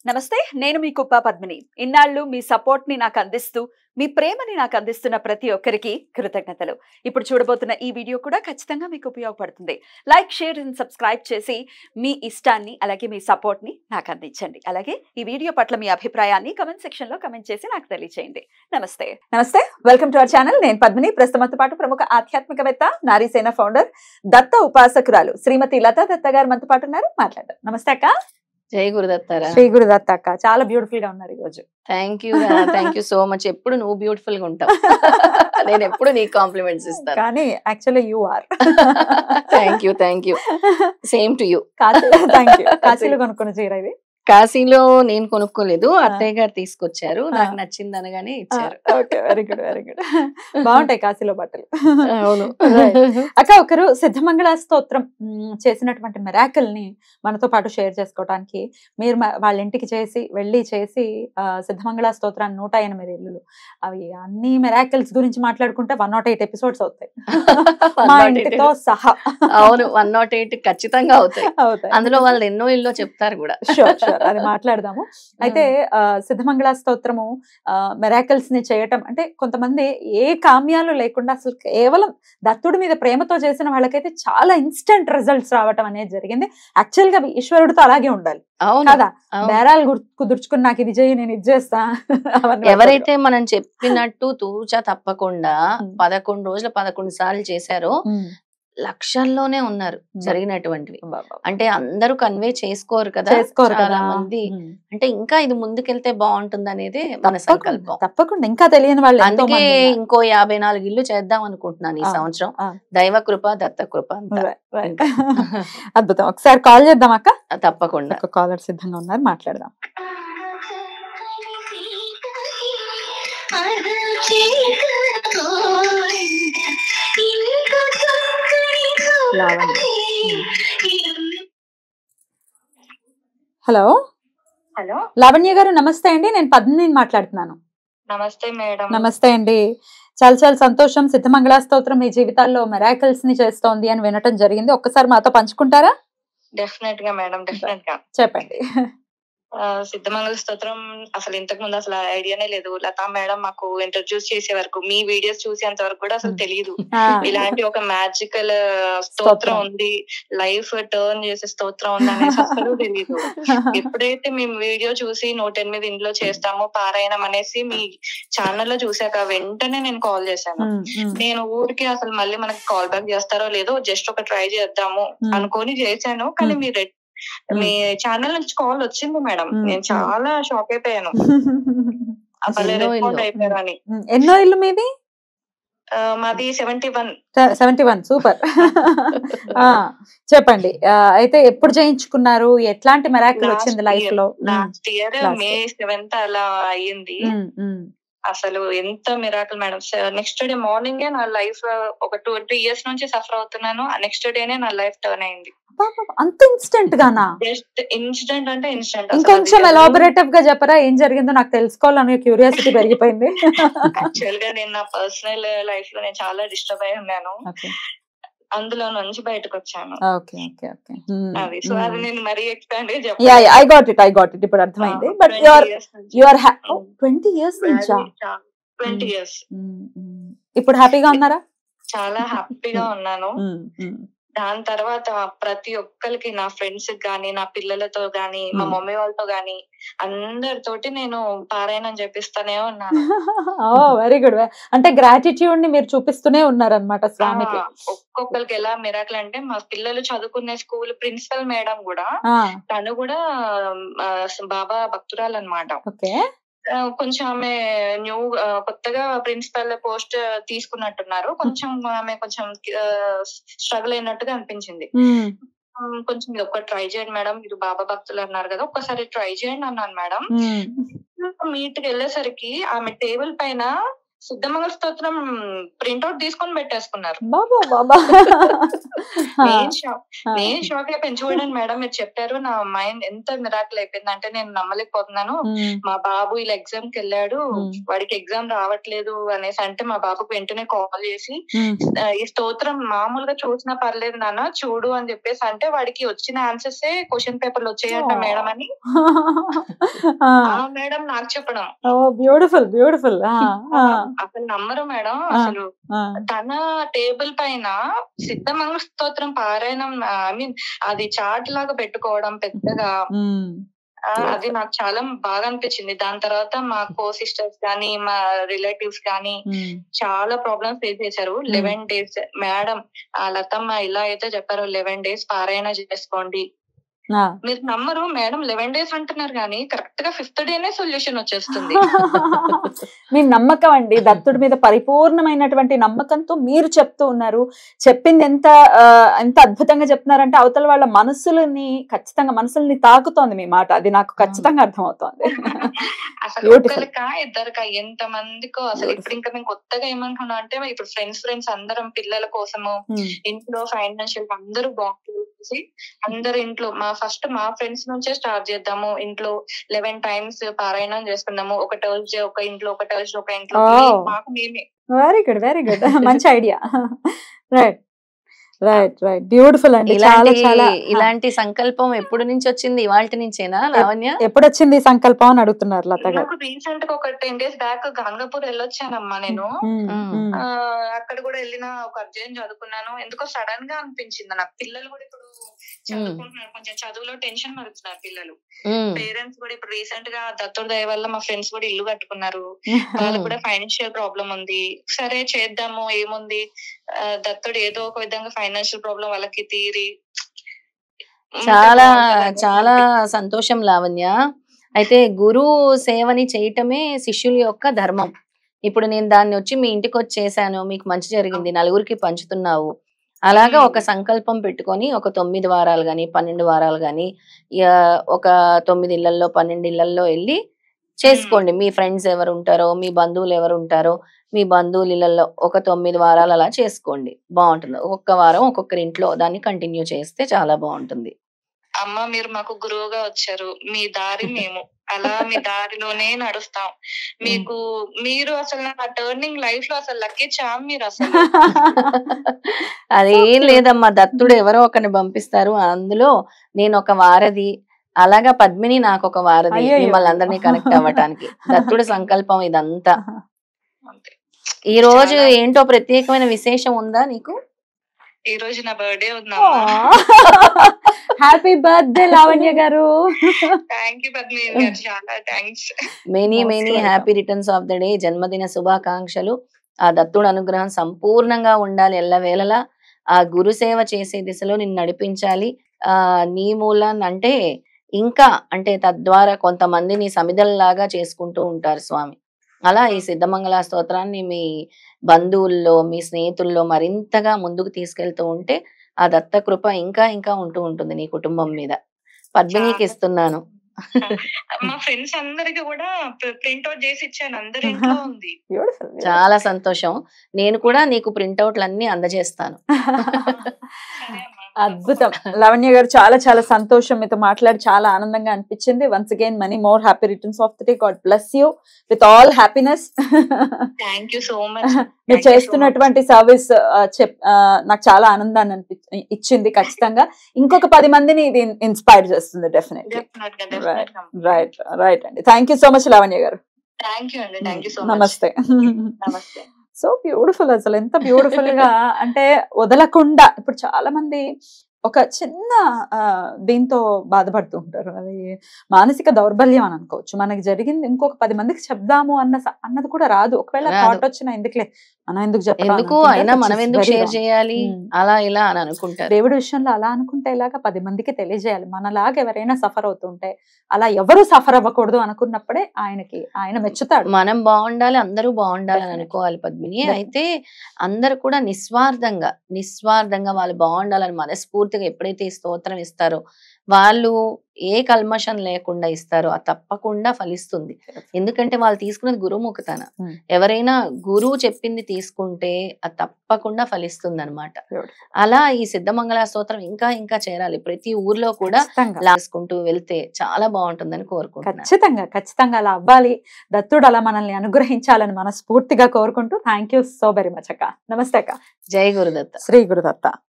నమస్తే, నేను మీ కుప్ప పద్మిని. ఇన్నాళ్ళు మీ సపోర్ట్ ని నాకు అందిస్తూ, మీ ప్రేమని నాకు అందిస్తున్న ప్రతి ఒక్కరికి కృతజ్ఞతలు. ఇప్పుడు చూడబోతున్న ఈ వీడియో కూడా ఖచ్చితంగా మీకు ఉపయోగపడుతుంది. లైక్, షేర్ అండ్ సబ్స్క్రైబ్ చేసి మీ ఇష్టాన్ని అలాగే మీ సపోర్ట్ ని నాకు అందించండి. అలాగే ఈ వీడియో పట్ల మీ అభిప్రాయాన్ని కమెంట్ సెక్షన్ లో కమెంట్ చేసి నాకు తెలియజేయండి. నమస్తే, వెల్కమ్ టు అవర్ ఛానల్. నేను పద్మిని. ప్రస్తుతంతో పాటు ప్రముఖ ఆధ్యాత్మికవేత్త, నారీసేన ఫౌండర్, దత్త ఉపాసకురాలు శ్రీమతి లతా దత్త గారు మనతో పాటు ఉన్నారు. మాట్లాడదాం. నమస్తే అక్క. జై గురుదత్తారా. శ్రీ గురుదత్త అక్క, చాలా బ్యూటిఫుల్ గా ఉన్నారు ఈ రోజు. Thank you so much. ఎప్పుడు నువ్వు బ్యూటిఫుల్ గా ఉంటావు. నేను ఎప్పుడు నీకు కాంప్లిమెంట్స్ ఇస్తాను. కానీ actually you are. Thank you same to you. కాశీలో కొనుక్కున్న చీర ఇది. కాశీలో నేను కొనుక్కోలేదు, అత్తయ్య గారు తీసుకొచ్చారు. నాకు నచ్చింది అనగానే ఇచ్చారు. Very good, very good. బాగుంటాయి కాశీలో బట్టలు. అవును అక్క, ఒకరు సిద్ధమంగళ స్తోత్రం చేసినటువంటి మిరాకిల్ ని మనతో పాటు షేర్ చేసుకోవడానికి మీరు వాళ్ళ ఇంటికి వెళ్ళి సిద్ధమంగళ స్తోత్రాన్ని 108 ఇల్లులు, అవి అన్ని మిరాకిల్స్ గురించి మాట్లాడుకుంటే 108 ఎపిసోడ్స్ అవుతాయి మా ఇంటితో సహా. అవును, 108 ఖచ్చితంగా అవుతాయి. అందులో వాళ్ళు ఎన్నో ఇల్లు చెప్తారు కూడా. అది మాట్లాడదాము. అయితే సిద్ధమంగళ స్తోత్రము మిరాకిల్స్ ని చేయటం అంటే, కొంతమంది ఏ కామ్యాలు లేకుండా అసలు కేవలం దత్తుడి మీద ప్రేమతో చేసిన వాళ్ళకైతే చాలా ఇన్స్టెంట్ రిజల్ట్స్ రావటం అనేది జరిగింది. యాక్చువల్ గా ఈశ్వరుడితో అలాగే ఉండాలి కదా, బేరాలు కుదుర్చుకుని నాకు ఇది చేయి, నేను ఇది చేస్తా. ఎవరైతే మనం చెప్పినట్టు తూచా తప్పకుండా 11 రోజులు 11 సార్లు చేశారో లక్షల్లోనే ఉన్నారు జరిగినటువంటివి. అంటే అందరూ కన్వే చేసుకోరు కదా, చాలా మంది. అంటే ఇంకా ఇది ముందుకెళ్తే బాగుంటుంది అనేది మన సంకల్పం. తప్పకుండా ఇంకా తెలియని వాళ్ళు. అందుకే ఇంకో 54 ఇల్లు చేద్దాం అనుకుంటున్నాను ఈ సంవత్సరం. దైవ కృప, దత్త కృప. అద్భుతం. ఒకసారి కాల్ చేద్దాం అక్క. తప్పకుండా. ఒక కాలర్ సిద్ధంగా ఉన్నారు, మాట్లాడదాం. హలో హలో, లావణ్య గారు నమస్తే అండి. నేను పద్మిని మాట్లాడుతున్నాను. నమస్తే మేడం. నమస్తే అండి. చాలా చాలా సంతోషం. సిద్ధమంగళ స్తోత్రం మీ జీవితాల్లో మిరాకిల్స్ ని చేస్తోంది అని వినటం జరిగింది. ఒక్కసారి మాతో పంచుకుంటారా? డెఫినెట్ గా మేడం, డెఫినెట్ గా చెప్పండి. సిద్ధమంగళ స్తోత్రం అసలు ఇంతకు ముందు అసలు ఐడియానే లేదు. లతా మేడం మాకు ఇంట్రడ్యూస్ చేసే వరకు, మీ వీడియోస్ చూసేంత వరకు కూడా అసలు తెలియదు ఇలాంటి ఒక మ్యాజికల్ స్తోత్రం ఉంది, లైఫ్ టర్న్ చేసే స్తోత్రం ఉంది అనేసి అసలు తెలియదు. ఎప్పుడైతే మేము వీడియో చూసి 108 ఇంట్లో చేస్తామో పారాయణం అనేసి మీ ఛానల్లో చూసాక వెంటనే నేను కాల్ చేశాను. నేను ఊరికి అసలు మళ్ళీ మనకి కాల్ బ్యాక్ చేస్తారో లేదో జస్ట్ ఒక ట్రై చేద్దాము అనుకొని చేశాను. కానీ మీరు మీ ఛానల్ నుంచి కాల్ వచ్చింది మేడం. నేను చాలా షాక్ అయిపోయాను. అయిపోయారని. ఎన్నో ఇల్లు మీది? మాది 71. 71. సూపర్. చెప్పండి. అయితే ఎప్పుడు చేయించుకున్నారు? ఎట్లాంటి మిరాకిల్ వచ్చింది లైఫ్ లో? లాస్ట్ ఇయర్ May 7th అలా అయ్యింది. అసలు ఎంత మిరాకిల్ మేడం. నెక్స్ట్ డే మార్నింగే నా లైఫ్, ఒక 20 years నుంచి సఫర్ అవుతున్నాను, నెక్స్ట్ డేనే నా లైఫ్ టర్న్ అయింది. అంత ఇన్స్టెంట్ గానా? జస్ట్ ఇన్స్టెంట్ అంటే ఇన్స్టెంట్. ఇంకొంచెం ఎలాబొరేటివ్ గా చెప్పరా, ఏం జరిగిందో నాకు తెలుసుకోవాలని క్యూరియాసిటీ పెరిగిపోయింది. యాక్చువల్ గా నేను నా పర్సనల్ లైఫ్ లో నేను చాలా డిస్టర్బ్ అయి ఉన్నాను, అందులో నుంచి బయటకు వచ్చాను. అది సో అది నేను మరీ ఎక్స్పాండ్ ఐ గాట్ ఇట్. ఇప్పుడు అర్థమైంది. బట్ యు ఆర్ 20 years నుంచా? 20 years. ఇప్పుడు హ్యాపీగా ఉన్నారా? చాలా హ్యాపీగా ఉన్నాను. దాని తర్వాత ప్రతి ఒక్కరికి, నా ఫ్రెండ్స్ గానీ, నా పిల్లలతో గానీ, మా మమ్మీ వాళ్ళతో గానీ, అందరితోటి నేను పారాయణం చెప్పిస్తూనే ఉన్నాను. Very good. అంటే గ్రాటిట్యూడ్ ని మీరు చూపిస్తూనే ఉన్నారన్నమాట స్వామికి. ఒక్కొక్కరికి ఎలా మిరాకిల్ అంటే, మా పిల్లలు చదువుకునే స్కూల్ ప్రిన్సిపల్ మేడం కూడా, తను కూడా బాబా భక్తురాలు అన్నమాట. కొంచెం ఆమె న్యూ కొత్తగా ప్రిన్సిపల్ పోస్ట్ తీసుకున్నట్టున్నారు. కొంచెం ఆమె కొంచెం స్ట్రగుల్ అయినట్టుగా అనిపించింది. కొంచెం ఇది ఒక్క ట్రై చేయండి మేడం, మీరు బాబా భక్తులు అన్నారు కదా, ఒక్కసారి ట్రై చేయండి అన్నాను మేడం. మీట్కి వెళ్ళేసరికి ఆమె టేబుల్ పైన సిద్ధమంగళ స్తోత్రం ప్రింట్అవుట్ తీసుకొని పెట్టేసుకున్నారు. బాబా బాబా నేను షాక్ అయిపోయాను. చూడండి మేడం, మీరు చెప్పారు, నా మైండ్ ఎంత మిరాకిల్ అయిపోయింది అంటే నేను నమ్మలేకపోతున్నాను. మా బాబు ఇలా ఎగ్జామ్ కి వెళ్ళాడు, వాడికి ఎగ్జామ్ రావట్లేదు అనేసి అంటే మా బాబుకు వెంటనే కాల్ చేసి ఈ స్తోత్రం మామూలుగా చూసినా పర్లేదు నాన్న చూడు అని చెప్పేసి అంటే వాడికి వచ్చిన ఆన్సర్స్ క్వశ్చన్ పేపర్ లో వచ్చాయంట మేడం అని మేడం నాకు చెప్పడం. Beautiful beautiful. అసలు నమ్మరు మేడం, అసలు తన టేబుల్ పైన సిద్ధమంగళ స్తోత్రం పారాయణం ఐ మీన్ అది చాట్ లాగా పెట్టుకోవడం పెద్దగా, అది నాకు చాలా బాగా అనిపించింది. దాని తర్వాత మా కో సిస్టర్స్ కానీ మా రిలేటివ్స్ కానీ చాలా ప్రాబ్లమ్స్ ఫేస్ చేశారు. 11 days మేడం లతమ్మ ఇలా అయితే చెప్పారు, 11 days పారాయణ చేసుకోండి. మీరు నమ్మరు మేడం, 11 days అంటున్నారు కానీ కరెక్ట్ గా 5th డేనే సొల్యూషన్ వచ్చేస్తుంది. మీ నమ్మకం అండి, దత్తుడి మీద పరిపూర్ణమైనటువంటి నమ్మకంతో మీరు చెప్తూ ఉన్నారు. చెప్పింది ఎంత ఎంత అద్భుతంగా చెప్తున్నారంటే అవతల వాళ్ళ మనసులని ఖచ్చితంగా మనసుల్ని తాకుతోంది మీ మాట. అది నాకు ఖచ్చితంగా అర్థమవుతోంది. అసలు ఒక్కరికా ఇద్దరికా ఎంత మందికో. అసలు ఇప్పుడు ఇంకా మేము కొత్తగా ఏమనుకున్నాం అంటే ఇప్పుడు ఫ్రెండ్స్ అందరం పిల్లల కోసము ఇంట్లో ఫైనాన్షియల్ అందరూ బాగుంటుంది, అందరు ఇంట్లో ఫస్ట్ మా ఫ్రెండ్స్ నుంచే స్టార్ట్ చేద్దాము. ఇంట్లో 11 times పారాయణం చేసుకుందాము. ఒక థర్స్డే ఒక ఇంట్లో, ఒక థర్స్డే ఒక ఇంట్లో, మాకు మేమే. వెరీ గుడ్ వెరీ గుడ్, మంచి idea. Right right right, beautiful అండి. ఇలాంటి సంకల్పం ఎప్పుడు నుంచి వచ్చింది? ఇవాళ నుంచేనా లావణ్య? ఎప్పుడు వచ్చింది ఈ సంకల్పం అని అడుగుతున్నారు లత గారు. రీసెంట్ గా ఒక 10 days బ్యాక్ గంగాపూర్ వెళ్ళొచ్చానమ్మా నేను. అక్కడ కూడా వెళ్ళిన ఒక అధ్యాయం చదువుకున్నాను. ఎందుకో సడన్ గా అనిపించింది నాకు. పిల్లలు కూడా ఇప్పుడు చదువుకుంటున్నారు, కొంచెం చదువులో టెన్షన్ పడుతున్నారు పిల్లలు. పేరెంట్స్ కూడా ఇప్పుడు రీసెంట్ గా దత్తుడి దయ వల్ల మా ఫ్రెండ్స్ కూడా ఇల్లు కట్టుకున్నారు. వాళ్ళకి కూడా ఫైనాన్షియల్ ప్రాబ్లం ఉంది. సరే చేద్దాము ఏముంది, దత్తుడు ఏదో ఒక విధంగా ఫైనాన్షియల్ ప్రాబ్లం వాళ్ళకి తీరి. చాలా చాలా సంతోషం లావణ్య. అయితే గురు సేవని చేయటమే శిష్యుల యొక్క ధర్మం. ఇప్పుడు నేను దాన్ని వచ్చి మీ ఇంటికి వచ్చి చేశాను, మీకు మంచి జరిగింది, నలుగురికి పంచుతున్నావు. అలాగా ఒక సంకల్పం పెట్టుకొని ఒక 9 వారాలు గాని 12 వారాలు గాని ఒక 9 ఇళ్లలో 12 ఇళ్లలో వెళ్ళి చేసుకోండి. మీ ఫ్రెండ్స్ ఎవరు ఉంటారో, మీ బంధువులు ఎవరు ఉంటారో, మీ బంధువుల ఇళ్లలో ఒక 9 వారాలు అలా చేసుకోండి. బాగుంటుంది. ఒక్కొక్క వారం ఒక్కొక్కరి ఇంట్లో దాన్ని కంటిన్యూ చేస్తే చాలా బాగుంటుంది. అమ్మ మీరు మాకు గురువుగా వచ్చారు, మీ దారి మేము అలా మీ దారిలోనే నడుస్తాం. మీరు అసలు నా టర్నింగ్ లైఫ్ లో అసలు లక్కీ చామ్ మీరు అసలు. అదేం లేదమ్మా, దత్తుడు ఎవరో ఒకరిని పంపిస్తారు, అందులో నేను ఒక వారధి. అలాగా పద్మిని నాకు ఒక వారధి, మిమ్మల్ని అందరినీ కనెక్ట్ అవ్వటానికి. దత్తుడి సంకల్పం ఇదంతా. ఈ రోజు ఏంటో ప్రత్యేకమైన విశేషం ఉందా నీకు? ఈ రోజు నా బర్త్డే ఉందా? హ్యాపీ బర్త్డే లావణ్య గారు. థ్యాంక్ యూ పద్మిని గారు, చాలా thanks. Many happy returns of the day. జన్మదిన శుభాకాంక్షలు. ఆ దత్తుడు అనుగ్రహం సంపూర్ణంగా ఉండాలి ఎల్లవేళలా. ఆ గురు సేవ చేసే దిశలో నిన్ను నడిపించాలి. నీ మూలాన్ని అంటే ఇంకా అంటే తద్వారా కొంతమందిని సమిధల్లాగా చేసుకుంటూ ఉంటారు స్వామి. అలా ఈ సిద్ధమంగళ స్తోత్రాన్ని మీ బంధువుల్లో మీ స్నేహితుల్లో మరింతగా ముందుకు తీసుకెళ్తూ ఉంటే ఆ దత్త కృప ఇంకా ఇంకా ఉంటూ ఉంటుంది నీ కుటుంబం మీద. పద్మినికి ఇస్తున్నాను. మా ఫ్రెండ్స్ అందరికి కూడా ప్రింట్అవుట్ చేసి ఇచ్చాను, అందరి ఇంట్లో ఉంది. చాలా సంతోషం. నేను కూడా నీకు ప్రింట్అవుట్లు అన్ని అందజేస్తాను. అద్భుతం లావణ్య గారు, చాలా చాలా సంతోషం మీతో మాట్లాడి, చాలా ఆనందంగా అనిపించింది. Once again many more happy returns of the day. God bless you with all happiness. Thank you so much. మీరు చేస్తున్నటువంటి సర్వీస్ నాకు చాలా ఆనందాన్ని ఇచ్చింది. ఖచ్చితంగా ఇంకొక 10 మందిని ఇది ఇన్స్పైర్ చేస్తుంది డెఫినెట్లీ. రైట్ రైట్ అండి. Thank you so much Lavanya గారు. నమస్తే. నమస్తే. సో బ్యూటిఫుల్, అసలు ఎంత బ్యూటిఫుల్ గా అంటే వదలకుండా. ఇప్పుడు చాలా మంది ఒక చిన్న దీంతో బాధపడుతూ ఉంటారు. అది మానసిక దౌర్బల్యం అని అనుకోవచ్చు. మనకి జరిగింది ఇంకొక 10 మందికి చెప్దాము అన్నది కూడా రాదు. ఒకవేళ థాట్ వచ్చినా ఎందుకులే మనం ఎందుకు చెప్పాలి, అయినా మనం ఎందుకు షేర్ చేయాలి అలా ఇలా అని అనుకుంటారు. దేవుడి విషయంలో అలా అనుకుంటే ఇలాగా 10 మందికి తెలియజేయాలి. మనలాగా ఎవరైనా సఫర్ అవుతుంటే అలా ఎవరు సఫర్ అవ్వకూడదు అనుకున్నప్పుడే ఆయన మెచ్చుతాడు. మనం బాగుండాలి, అందరూ బాగుండాలి అని అనుకోవాలి పద్మిని. అయితే అందరు కూడా నిస్వార్థంగా వాళ్ళు బాగుండాలని మనస్ఫూర్తిగా ఎప్పుడైతే ఈ స్తోత్రం ఇస్తారో వాళ్ళు ఏ కల్మషం లేకుండా ఇస్తారో అది తప్పకుండా ఫలిస్తుంది. ఎందుకంటే వాళ్ళు తీసుకున్నది గురుముఖతన. ఎవరైనా గురువు చెప్పింది తీసుకుంటే అది తప్పకుండా ఫలిస్తుంది అనమాట. అలా ఈ సిద్ధమంగళ స్తోత్రం ఇంకా ఇంకా చేరాలి, ప్రతి ఊర్లో కూడా లాసుకుంటూ వెళ్తే చాలా బాగుంటుందని కోరుకుంటున్నాను. ఖచ్చితంగా ఖచ్చితంగా అలా అవ్వాలి. దత్తుడు అలా మనల్ని అనుగ్రహించాలని మనస్ఫూర్తిగా కోరుకుంటూ thank you so very much అక్క. నమస్తే అక్క. జై గురుదత్త. శ్రీ గురుదత్త.